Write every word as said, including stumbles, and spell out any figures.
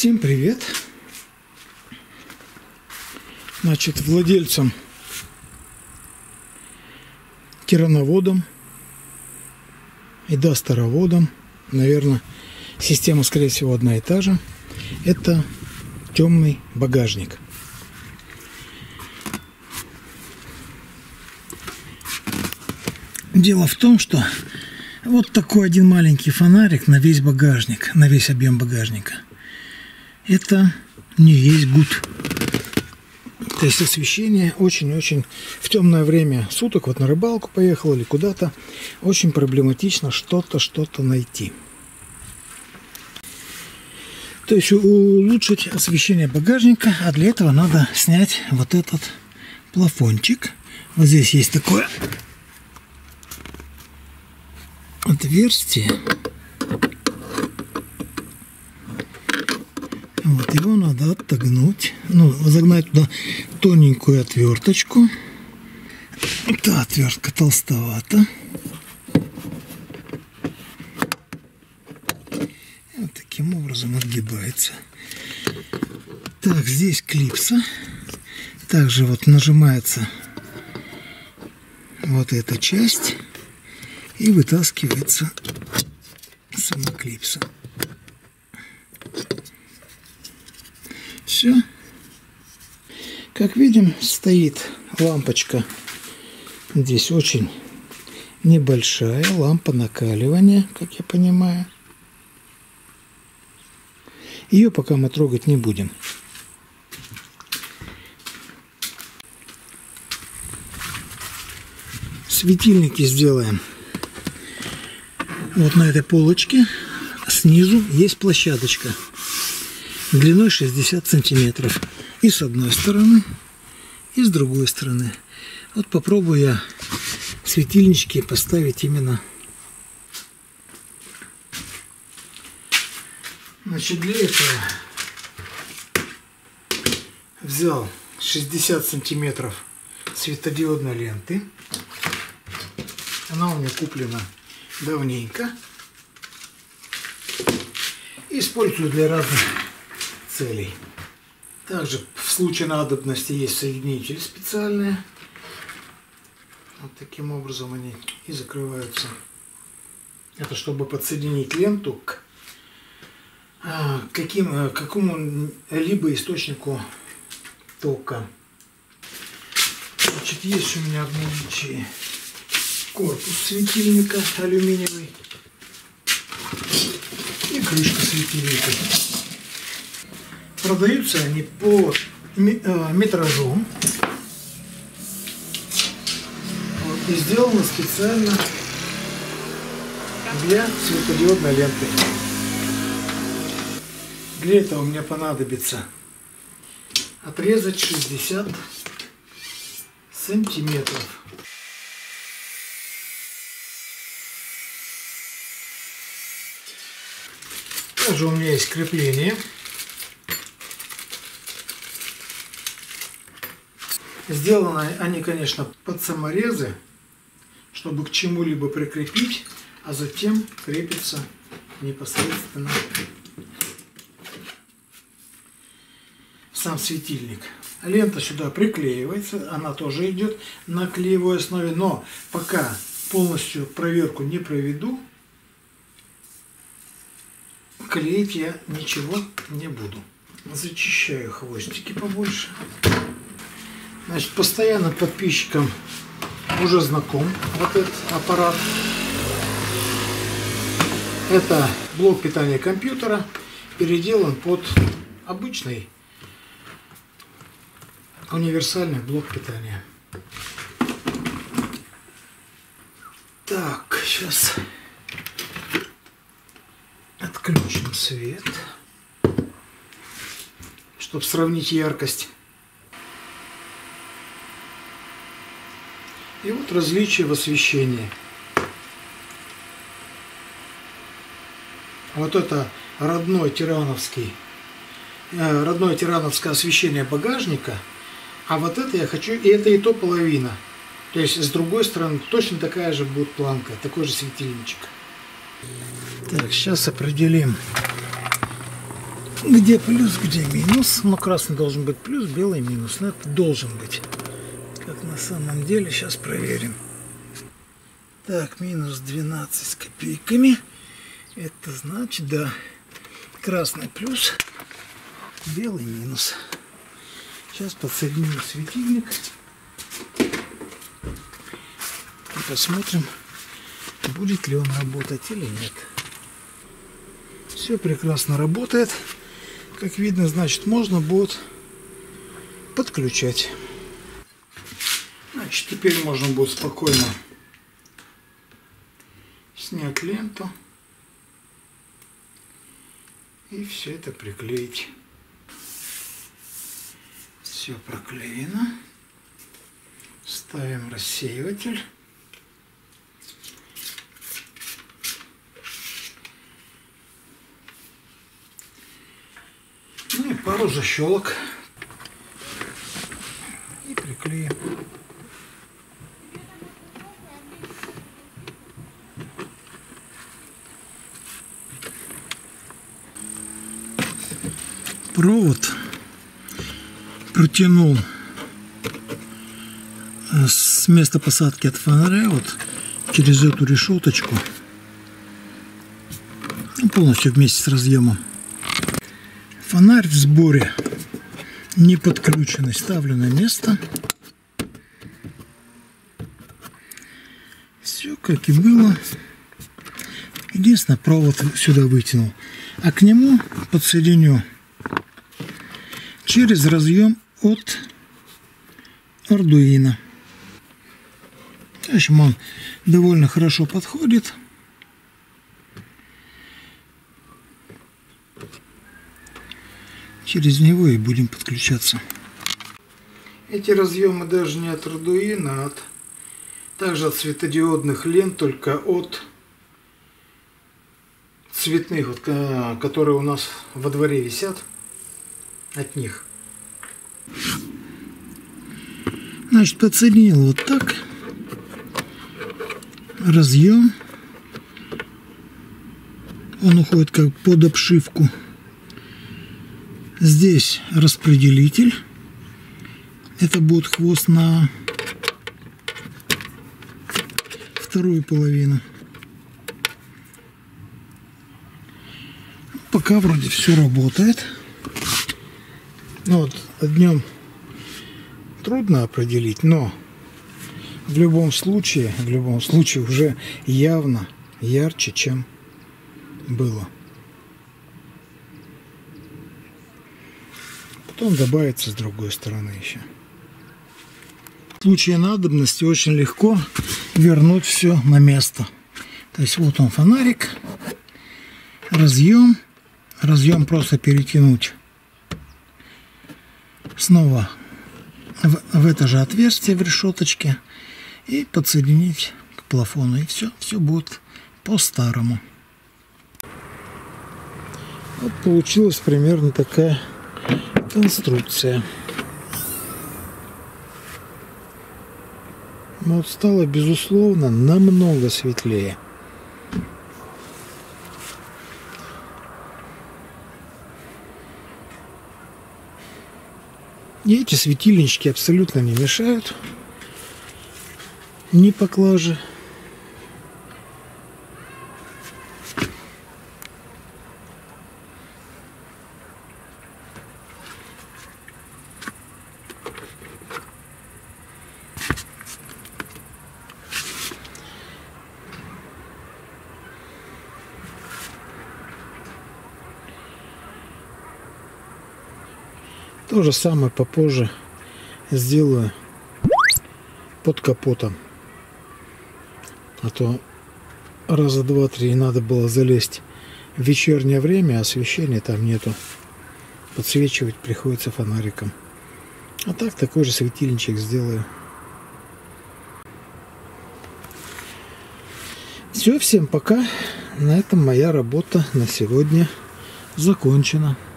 Всем привет! Значит, владельцам, керановодам и достороводам, наверное, система, скорее всего, одна и та же. Это темный багажник. Дело в том, что вот такой один маленький фонарик на весь багажник, на весь объем багажника. Это не есть гуд. То есть освещение очень-очень в темное время суток, вот на рыбалку поехал или куда-то, очень проблематично что-то, что-то найти. То есть улучшить освещение багажника, а для этого надо снять вот этот плафончик. Вот здесь есть такое отверстие. Вот его надо отогнуть, ну, загнать туда тоненькую отверточку. Эта отвертка толстовата. Вот таким образом отгибается. Так, здесь клипса. Также вот нажимается вот эта часть и вытаскивается сама клипса. Все. Как видим, стоит лампочка. Здесь очень небольшая лампа накаливания, как я понимаю. Ее пока мы трогать не будем. Светильники сделаем. Вот на этой полочке снизу есть площадочка длиной шестьдесят сантиметров. И с одной стороны, и с другой стороны. Вот попробую я светильнички поставить именно. Значит, для этого взял шестьдесят сантиметров светодиодной ленты. Она у меня куплена давненько. Использую для разных целей. Также в случае надобности есть соединители специальные. Вот таким образом они и закрываются. Это чтобы подсоединить ленту к каким, какому-либо источнику тока. Значит, есть у меня в наличии корпус светильника алюминиевый и крышка светильника. Продаются они по метражу. Вот, и сделано специально для светодиодной ленты. Для этого мне понадобится отрезать шестьдесят сантиметров. Также у меня есть крепление. Сделаны они, конечно, под саморезы, чтобы к чему-либо прикрепить, а затем крепится непосредственно сам светильник. Лента сюда приклеивается, она тоже идет на клеевой основе, но пока полностью проверку не проведу, клеить я ничего не буду. Зачищаю хвостики побольше. Значит, постоянно подписчикам уже знаком вот этот аппарат. Это блок питания компьютера, переделан под обычный универсальный блок питания. Так, сейчас отключим свет, чтобы сравнить яркость. И вот различия в освещении. Вот это родной тирановский, э, родное тирановское освещение багажника, а вот это я хочу, и это и то половина. То есть с другой стороны точно такая же будет планка, такой же светильничек. Так, сейчас определим Где плюс, где минус. Но красный должен быть плюс, белый минус. Но это должен быть. Как на самом деле, сейчас проверим. Так, минус двенадцать с копейками. Это значит, да, красный плюс, белый минус. Сейчас подсоединим светильник. И посмотрим, будет ли он работать или нет. Все прекрасно работает. Как видно, значит, можно будет подключать. Значит, теперь можно будет спокойно снять ленту и все это приклеить. Все проклеено. Ставим рассеиватель. Ну и пару защелок. И приклеим. Провод протянул с места посадки от фонаря вот через эту решеточку полностью вместе с разъемом. Фонарь в сборе не подключенный, ставлю на место. Все как и было. Единственное, провод сюда вытянул, а к нему подсоединю через разъем от Arduino. В общем, он довольно хорошо подходит. Через него и будем подключаться. Эти разъемы даже не от Arduino, а от, также от светодиодных лент, только от цветных, вот, которые у нас во дворе висят. От них. Значит, подсоединил вот так. Разъем. Он уходит как под обшивку. Здесь распределитель. Это будет хвост на вторую половину. Пока вроде все работает. Ну вот, днем трудно определить, но в любом случае, в любом случае уже явно ярче, чем было. Потом добавится с другой стороны еще. В случае надобности очень легко вернуть все на место. То есть вот он фонарик, разъем, разъем просто перетянуть снова в, в это же отверстие в решеточке и подсоединить к плафону, и все, все будет по-старому. Вот получилась примерно такая конструкция. Но вот стало, безусловно, намного светлее. И эти светильнички абсолютно не мешают ни поклаже. То же самое попозже сделаю под капотом. А то раза два-три надо было залезть в вечернее время, а освещения там нету. Подсвечивать приходится фонариком. А так такой же светильничек сделаю. Все, всем пока. На этом моя работа на сегодня закончена.